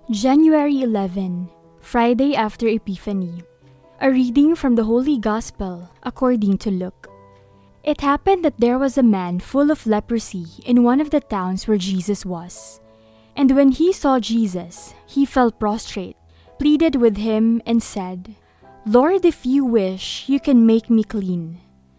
January 11, Friday after Epiphany. A reading from the Holy Gospel according to Luke. It happened that there was a man full of leprosy in one of the towns where Jesus was. And when he saw Jesus, he fell prostrate, pleaded with him, and said, "Lord, if you wish, you can make me clean."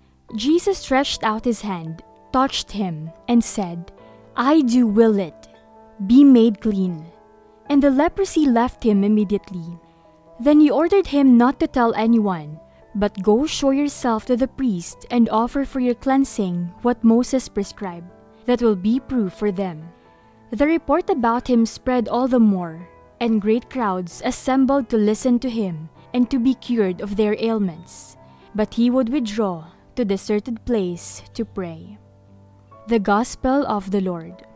Jesus stretched out his hand, touched him, and said, "I do will it. Be made clean." And the leprosy left him immediately. Then he ordered him not to tell anyone, but go show yourself to the priest and offer for your cleansing what Moses prescribed. That will be proof for them. The report about him spread all the more, and great crowds assembled to listen to him and to be cured of their ailments. But he would withdraw to a deserted place to pray. The Gospel of the Lord.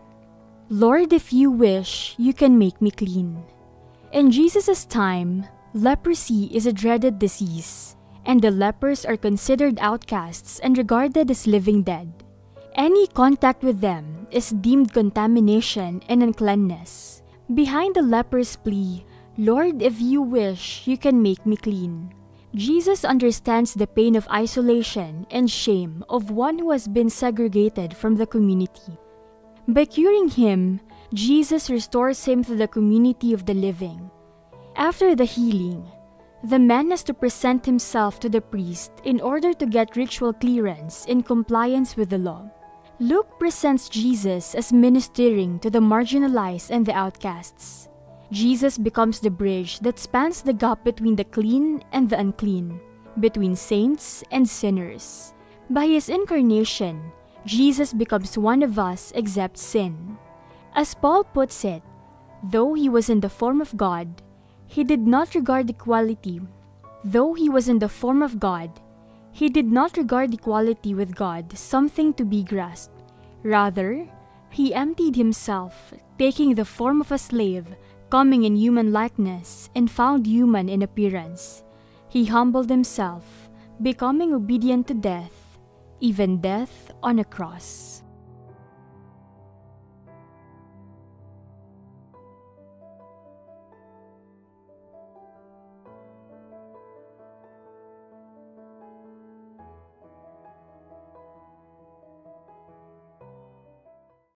Lord, if you wish, you can make me clean. In Jesus' time, leprosy is a dreaded disease, and the lepers are considered outcasts and regarded as living dead. Any contact with them is deemed contamination and uncleanness. Behind the leper's plea, "Lord, if you wish, you can make me clean," Jesus understands the pain of isolation and shame of one who has been segregated from the community. By curing him, Jesus restores him to the community of the living. After the healing, the man has to present himself to the priest in order to get ritual clearance in compliance with the law. Luke presents Jesus as ministering to the marginalized and the outcasts. Jesus becomes the bridge that spans the gap between the clean and the unclean, between saints and sinners. By his incarnation, Jesus becomes one of us except sin. As Paul puts it, though he was in the form of God, he did not regard equality. Though he was in the form of God, he did not regard equality with God something to be grasped. Rather, he emptied himself, taking the form of a slave, coming in human likeness, and found human in appearance. He humbled himself, becoming obedient to death, even death on a cross.